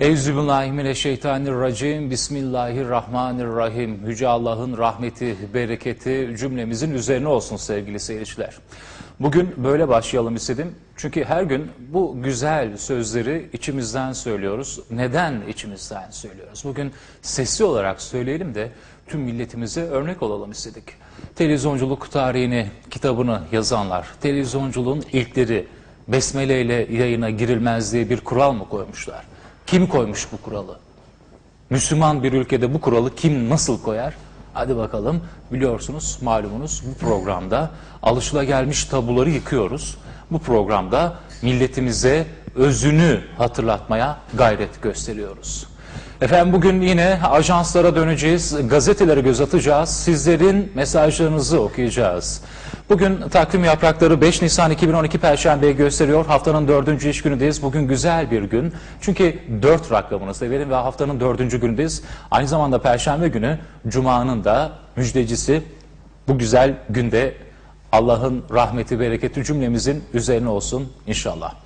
Euzubillahimineşşeytanirracim. Bismillahirrahmanirrahim. Yüce Allah'ın rahmeti, bereketi cümlemizin üzerine olsun sevgili seyirciler. Bugün böyle başlayalım istedim. Çünkü her gün bu güzel sözleri içimizden söylüyoruz. Neden içimizden söylüyoruz? Bugün sesli olarak söyleyelim de tüm milletimize örnek olalım istedik. Televizyonculuk tarihini, kitabını yazanlar, televizyonculuğun ilkleri besmele ile yayına girilmez diye bir kural mı koymuşlar? Kim koymuş bu kuralı? Müslüman bir ülkede bu kuralı kim nasıl koyar? Hadi bakalım, biliyorsunuz, malumunuz bu programda alışılagelmiş tabuları yıkıyoruz. Bu programda milletimize özünü hatırlatmaya gayret gösteriyoruz. Efendim bugün yine ajanslara döneceğiz, gazetelere göz atacağız, sizlerin mesajlarınızı okuyacağız. Bugün takvim yaprakları 5 Nisan 2012 Perşembe'yi gösteriyor. Haftanın 4. iş günündeyiz. Bugün güzel bir gün. Çünkü 4 rakamını severim ve haftanın 4. günündeyiz. Aynı zamanda Perşembe günü Cuma'nın da müjdecisi. Bu güzel günde Allah'ın rahmeti, bereketi cümlemizin üzerine olsun inşallah.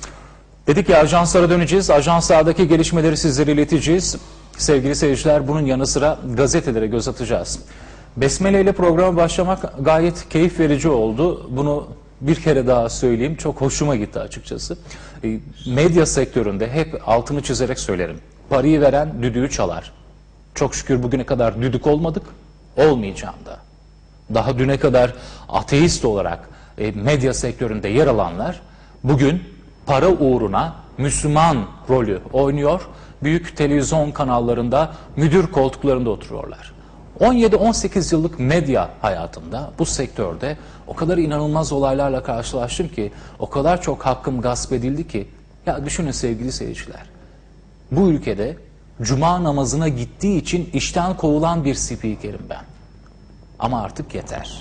Dedik ya, ajanslara döneceğiz. Ajanslardaki gelişmeleri sizlere ileteceğiz. Sevgili seyirciler, bunun yanı sıra gazetelere göz atacağız. Besmele ile programa başlamak gayet keyif verici oldu. Bunu bir kere daha söyleyeyim. Çok hoşuma gitti açıkçası. Medya sektöründe hep altını çizerek söylerim. Parayı veren düdüğü çalar. Çok şükür bugüne kadar düdük olmadık. Olmayacağım da. Daha düne kadar ateist olarak medya sektöründe yer alanlar bugün para uğruna Müslüman rolü oynuyor. Büyük televizyon kanallarında müdür koltuklarında oturuyorlar. 17-18 yıllık medya hayatımda bu sektörde o kadar inanılmaz olaylarla karşılaştım ki, o kadar çok hakkım gasp edildi ki, ya düşünün sevgili seyirciler, bu ülkede cuma namazına gittiği için işten kovulan bir spikerim ben. Ama artık yeter.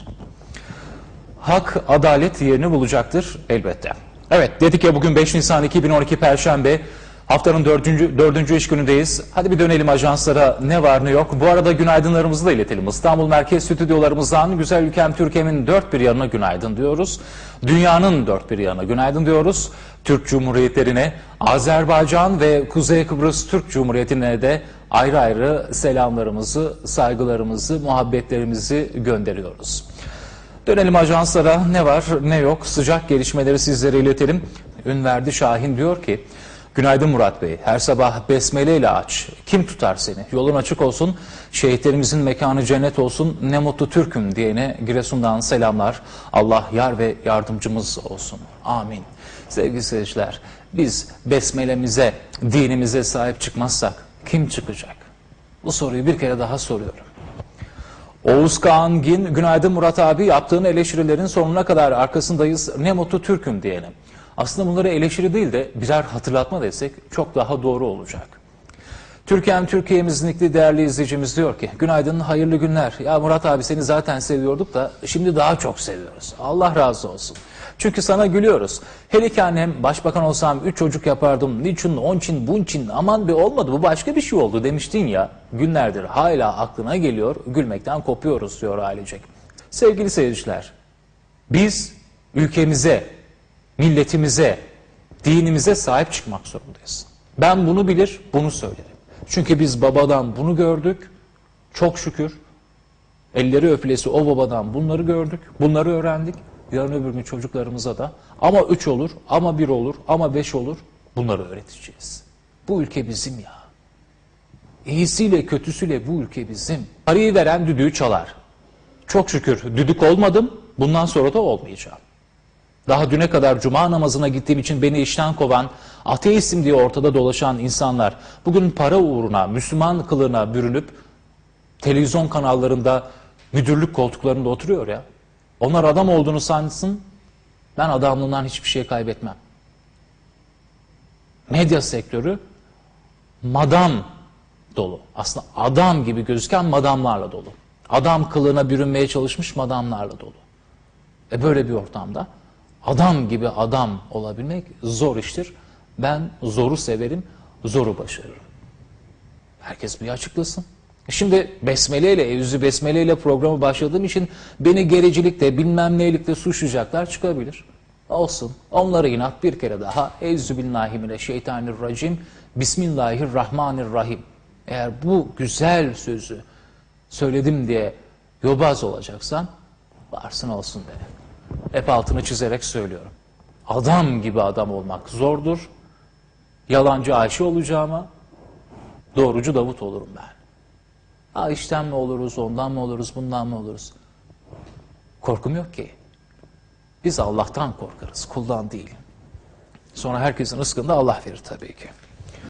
Hak, adalet yerini bulacaktır elbette. Evet, dedik ya, bugün 5 Nisan 2012 Perşembe. Haftanın 4. iş günündeyiz. Hadi bir dönelim ajanslara, ne var ne yok. Bu arada günaydınlarımızı da iletelim. İstanbul Merkez Stüdyolarımızdan güzel ülkem Türkiye'nin dört bir yanına günaydın diyoruz. Dünyanın dört bir yanına günaydın diyoruz. Türk Cumhuriyetlerine, Azerbaycan ve Kuzey Kıbrıs Türk Cumhuriyeti'ne de ayrı ayrı selamlarımızı, saygılarımızı, muhabbetlerimizi gönderiyoruz. Dönelim ajanslara, ne var ne yok, sıcak gelişmeleri sizlere iletelim. Ünverdi Şahin diyor ki, günaydın Murat Bey, her sabah besmele ile aç, kim tutar seni, yolun açık olsun, şehitlerimizin mekanı cennet olsun, ne mutlu Türk'üm diyene Giresun'dan selamlar, Allah yar ve yardımcımız olsun, amin. Sevgili seyirciler, biz besmelemize, dinimize sahip çıkmazsak kim çıkacak? Bu soruyu bir kere daha soruyorum. Oğuz Kağan Gin, günaydın Murat abi, yaptığın eleştirilerin sonuna kadar arkasındayız, ne mutlu Türk'üm diyelim. Aslında bunları eleştiri değil de birer hatırlatma desek çok daha doğru olacak. Türkiye'mizin ikli değerli izleyicimiz diyor ki, günaydın, hayırlı günler. Ya Murat abi, seni zaten seviyorduk da şimdi daha çok seviyoruz. Allah razı olsun. Çünkü sana gülüyoruz. Hele ki annem, başbakan olsam 3 çocuk yapardım. Niçin, onun için, bunun için, aman be olmadı, bu başka bir şey oldu demiştin ya. Günlerdir hala aklına geliyor, gülmekten kopuyoruz diyor ailecek. Sevgili seyirciler, biz ülkemize, milletimize, dinimize sahip çıkmak zorundayız. Ben bunu bilir, bunu söylerim. Çünkü biz babadan bunu gördük, çok şükür. Elleri öpülesi o babadan bunları gördük, bunları öğrendik. Yarın öbür gün çocuklarımıza da ama 3 olur, ama 1 olur, ama 5 olur, bunları öğreteceğiz. Bu ülke bizim ya. İyisiyle kötüsüyle bu ülke bizim. Parayı veren düdüğü çalar. Çok şükür düdük olmadım, bundan sonra da olmayacağım. Daha düne kadar cuma namazına gittiğim için beni işten kovan, ateistim diye ortada dolaşan insanlar bugün para uğruna, Müslüman kılığına bürünüp televizyon kanallarında müdürlük koltuklarında oturuyor ya. Onlar adam olduğunu sansın, ben adamlığından hiçbir şey kaybetmem. Medya sektörü madam dolu. Aslında adam gibi gözüken madamlarla dolu. Adam kılığına bürünmeye çalışmış madamlarla dolu. Böyle bir ortamda adam gibi adam olabilmek zor iştir. Ben zoru severim, zoru başarırım. Herkes bir açıklasın. Şimdi besmele ile, evzü besmele ile programı başladığım için beni gericilikte, bilmem neylikte suçlayacaklar çıkabilir. Olsun. Onlara inat bir kere daha. Euzubillahimineşşeytanirracim. Bismillahirrahmanirrahim. Eğer bu güzel sözü söyledim diye yobaz olacaksan varsın olsun be. Hep altını çizerek söylüyorum. Adam gibi adam olmak zordur. Yalancı Ayşe olacağıma doğrucu Davut olurum ben. Ha işten mi oluruz, ondan mı oluruz, bundan mı oluruz? Korkum yok ki. Biz Allah'tan korkarız, kuldan değil. Sonra herkesin rızkını da Allah verir tabii ki.